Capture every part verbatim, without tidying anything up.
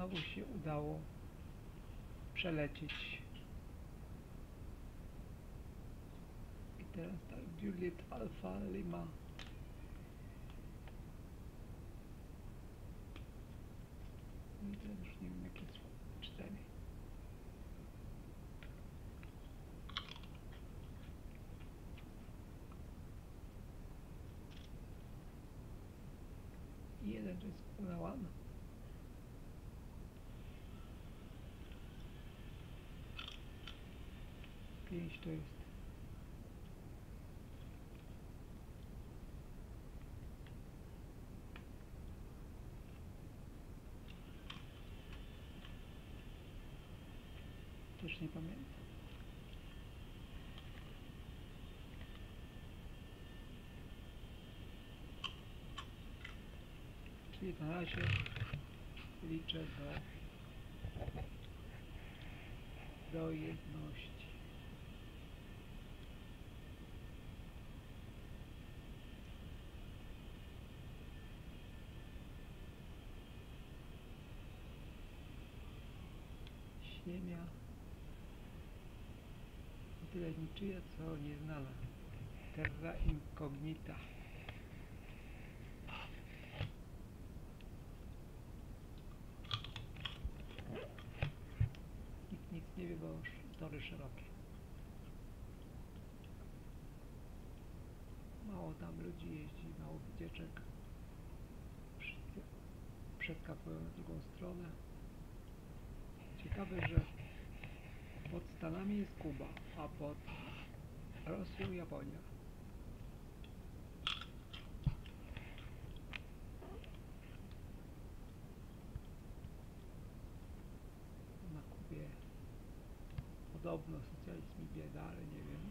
znowu się udało przelecieć. I teraz tak, Juliet Alpha Lima. I teraz już nie wiem jakie są. Cztery. I jeden to jest Unawan. Pięć to jest też nie pamiętam. Czyli na razie liczę do do jedności. Ziemia tyle niczyja, co nieznana. Terra incognita. Nikt nic nie wie, bo już tory szerokie. Mało tam ludzi jeździ, mało wycieczek. Wszyscy przeskakują na drugą stronę. Ciekawe, że pod Stanami jest Kuba, a pod Rosją Japonia. Na Kubie podobno socjalizm i bieda, ale nie wiem.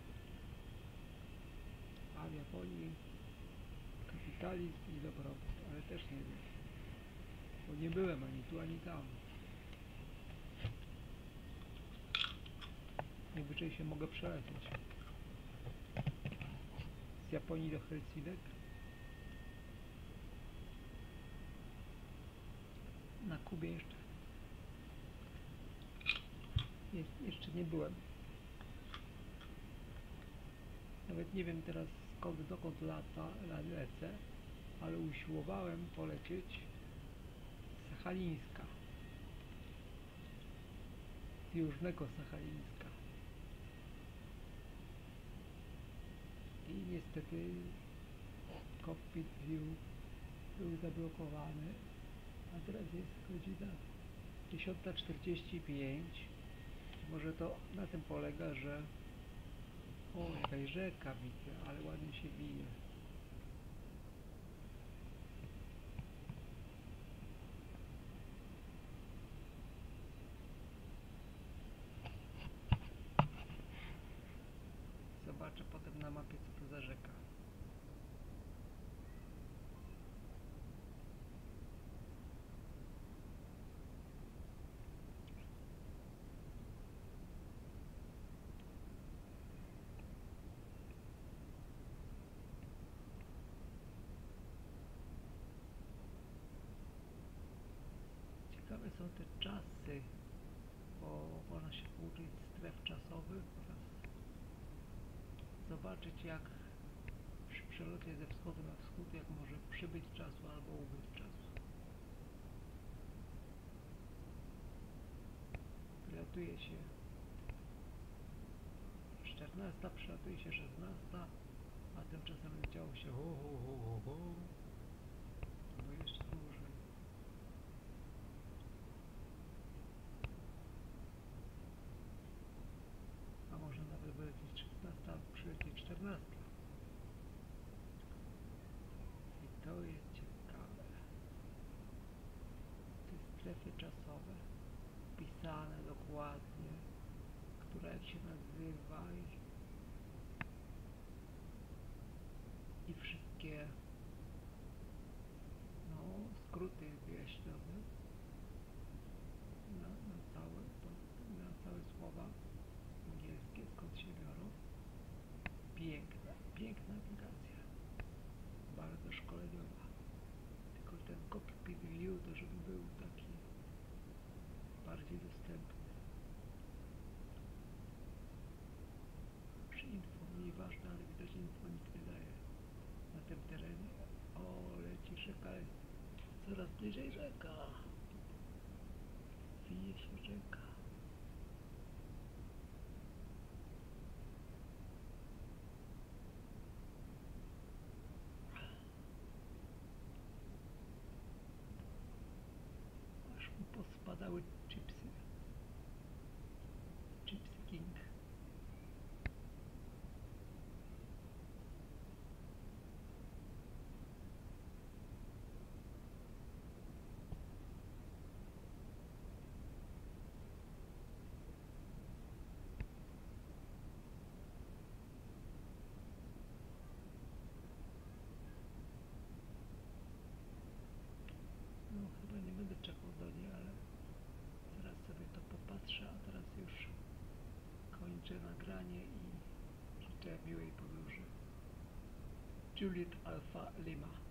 A w Japonii kapitalizm i dobrobyt, ale też nie wiem. Bo nie byłem ani tu, ani tam. Najwyżej się mogę przelecieć z Japonii do Helsinek. Na Kubie jeszcze jest, jeszcze nie byłem. Nawet nie wiem teraz skąd dokąd lata, lecę, ale usiłowałem polecieć z Sachalińska, z Jużnego Sachalińska. I niestety cockpit view był zablokowany, a teraz jest godzina dziesiąta czterdzieści pięć. Może to na tym polega, że o, jakaś rzeka widzę, ale ładnie się wije. Zobaczę potem na mapie, co to za rzeka. Ciekawe są te czasy, bo można się pouczyć stref czasowych oraz zobaczyć, jak przy przelocie ze wschodu na wschód, jak może przybyć czasu albo ubyć czasu. Przylatuje się czternasta, przylatuje się szesnasta, a tymczasem leciało się ho, ho, ho, ho, ho. No jeszcze dłużej. A może nawet wylecieć szesnasta, a przylecieć czternasta. I to jest ciekawe. Te strefy czasowe, pisane dokładnie, która jak się nazywa i, i wszystkie no, skróty wyjaśnione na, na, całe, na całe słowa angielskie, skąd się biorą. Piękna, piękna aplikacja, bardzo szkoleniowa. Tylko ten cockpit view to żeby był taki rzeka jest coraz bliżej rzeka. Wije się rzeka. Aż mu pospadały chipsy. Chipsy King. No chyba nie będę czekał do niej, ale zaraz sobie to popatrzę, a teraz już kończę nagranie i życzę miłej podróży. Juliet Alpha Lima.